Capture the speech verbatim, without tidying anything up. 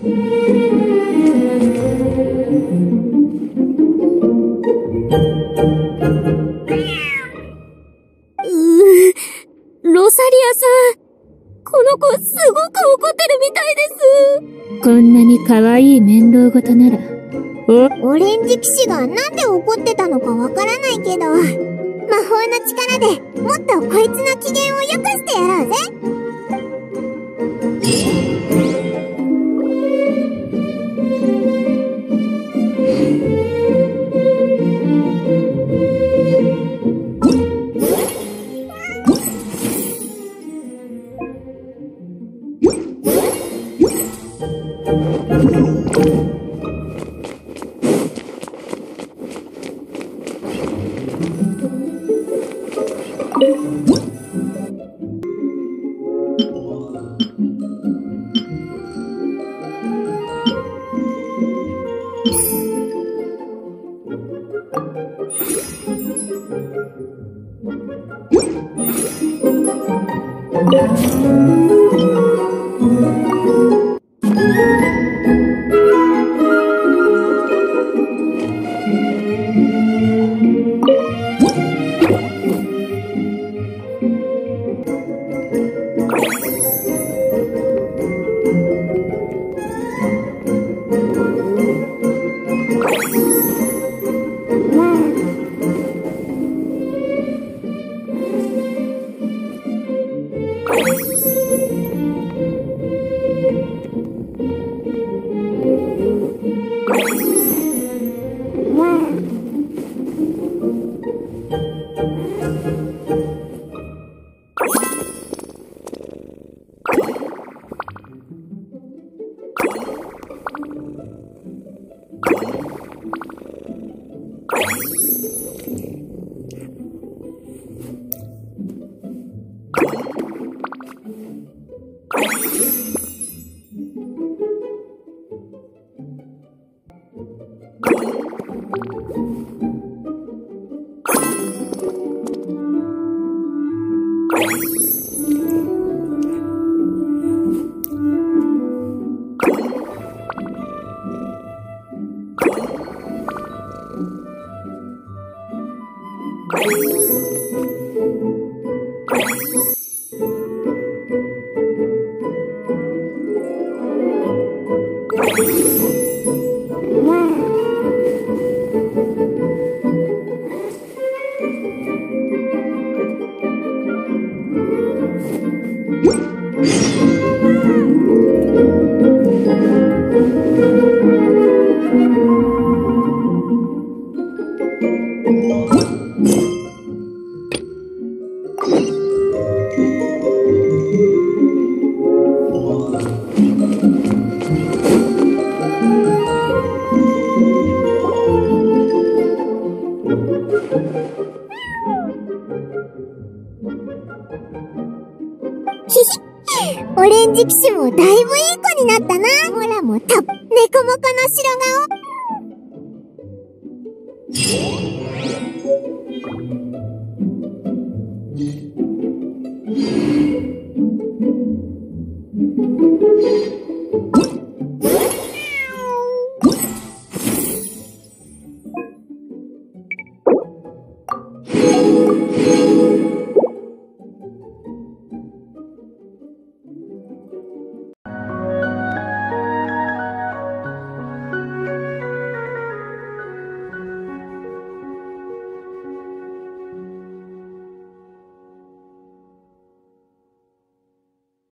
ロサリアさん、この子すごく怒ってるみたいです。こんなに可愛い面倒事なら。 おオレンジ騎士がなんで怒ってたのかわからないけど、魔法の力でもっとこいつの機嫌を良くしてやろうぜ。オレンジ騎士もだいぶいい子になったな。ほらもうたっ、ネコモコの白顔。